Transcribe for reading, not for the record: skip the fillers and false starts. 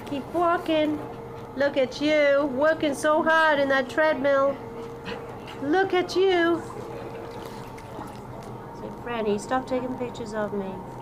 Keep walking. Look at you, working so hard in that treadmill. Look at you. Say, Franny, stop taking pictures of me.